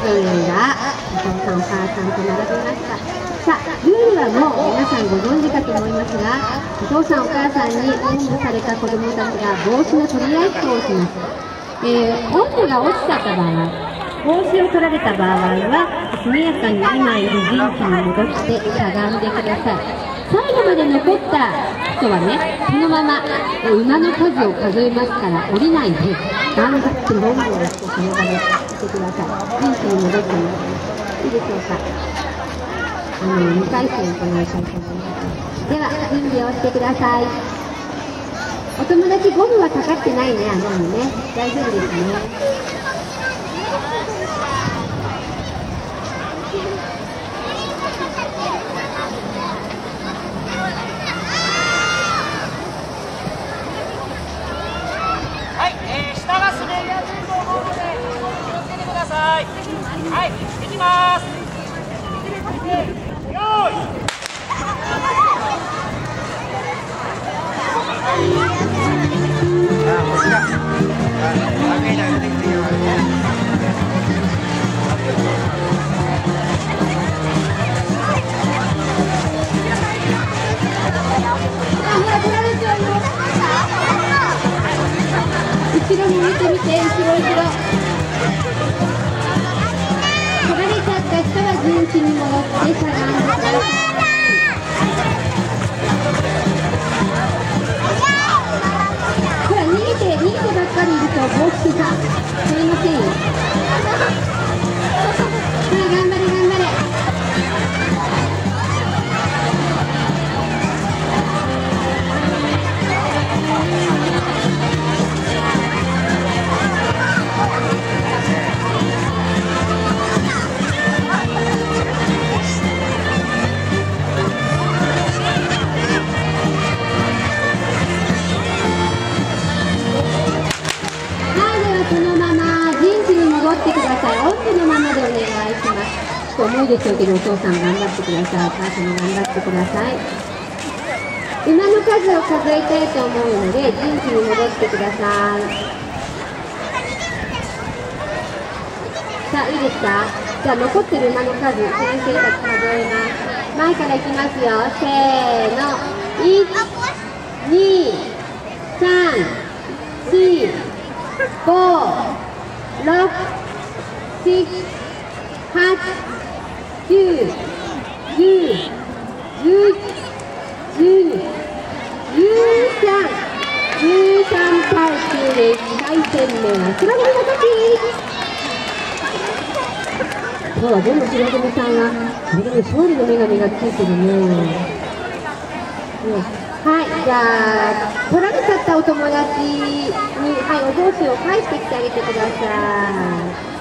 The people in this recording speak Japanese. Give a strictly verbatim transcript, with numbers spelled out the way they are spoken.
ぞれがお父さんお母さんと並びました。さあ、ルールはもう皆さんご存知かと思いますが、お父さんお母さんにおんぶされた子どもたちが帽子の取り合いっこをします。えー、おんぶが落ちちゃった場合、帽子を取られた場合は速やかに今いる陣地に戻してしゃがんでください。最後まで残った人はね、そのまま馬の数を数えますから降りないで頑張ってロングをしてその場でしてください。陣地に戻ってもらいます。いいでしょうか。あのにかい戦行いたいと思います。では準備をしてください。お友達ゴムはかかってないね、顎にね。大丈夫ですね。 はい、行きます。よーい。 後ろに見てみて、後ろ後ろ。取られちゃった人は陣地に戻ってしゃがんでください。ほら、逃げて、逃げてばっかりいると帽子が取れませんよ。はい、頑張れ頑張れ。そのまま陣地に戻ってください。おんぶのままでお願いします。ちょっと重いでしょうけど、お父さん頑張ってください。お母さんも頑張ってください。馬の数を数えたいと思うので、陣地に戻ってください。さあ、いいですか。じゃあ、残ってる馬の数、先生たち数えます。前からいきますよ。せーの。いち、に、さん、よん、ご、ろく、しち、はち、きゅう、じゅう、じゅういち、じゅうに、じゅうさん、じゅうさん対きゅうでいっかい戦目は白組の勝ち。今日はでも白組さんはそれでも勝利の女神がついてるね。ね、はい、じゃあ取られちゃったお友達に、はい、お帽子を返してきてあげてください。